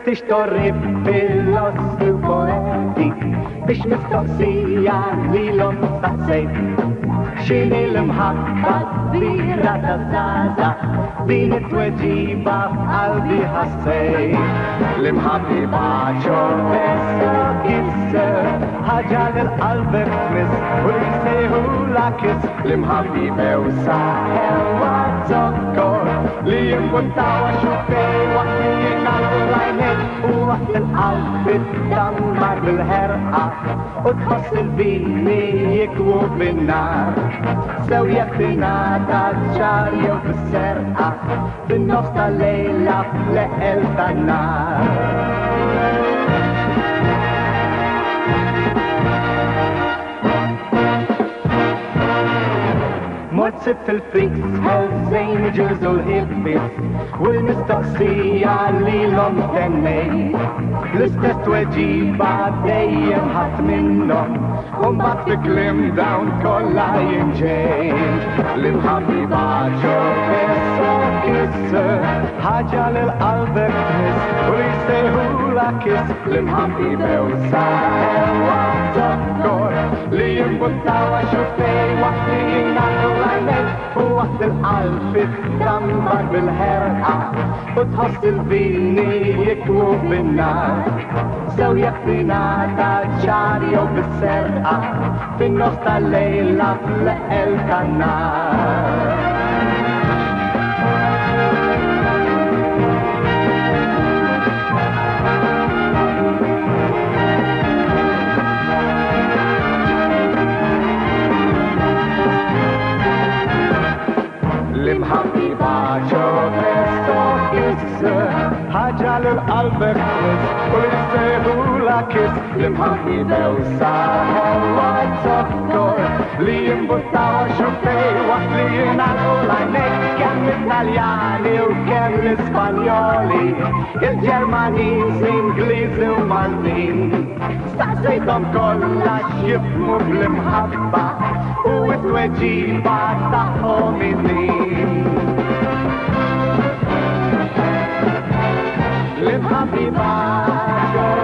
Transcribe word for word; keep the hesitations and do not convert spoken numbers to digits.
tixtorri fil-ossu poeti biex mistoqsija li l-om staqsejt. Xini l-imħabba kbira ta' zaza din it-tweġiba f'qalbi ħassejt. L-imħabba ċorpessa kisser ħaġa l-qalbek mis u li sejħu la kiss. L-imħabba ewsa ewa zokkor li jimpuntawa xufej waqt li jinalqu lajnek u waqt il-qalb it-dammar bil-ħerqa u tħoss il-vini jikwu bin-nar. Sew jekk tingħata ċar jew fis-serqa fin-nofs tal-lejla fl-eqel tan-nar. Mozzib fil-friks, ħelżejn ġużu l-hibbis u l-mistoqsija li l-om tennej. L-istess tweġiba dejjem ħadd minnhom u mbagħad fi kliem dawn kollha jinġej. L-imħabba ġorpessa kisser ħaġa li l-qalbek tmiss u li jsejħula kiss. L-imħabba ewsa ewa zokkor li jimpuntawa xufej waqt li jinalqu lajnek u waqt il-qalb it-dammar bil-ħerqa u tħoss il-vini jikwu bin-nar. Sew jekk tingħata ċar jew bis-serqa fin-nofs tal-lejla fl-eqel tan-nar. L-imħabba ċorpessa kisser ħaġa li l-qalbek tmiss u li jsejħula kiss. L-imħabba ewsa ewa zokkor li jimpuntawa xufej waqt li jinalqu lajnek kemm Italjani u kemm l-Ispanjoli, il-Ġermaniż, l-Ingliżi u Maltin. Staqsejthom kollha x'jifhmu bl-imħabba u t-tweġiba tagħhom din. L-imħabba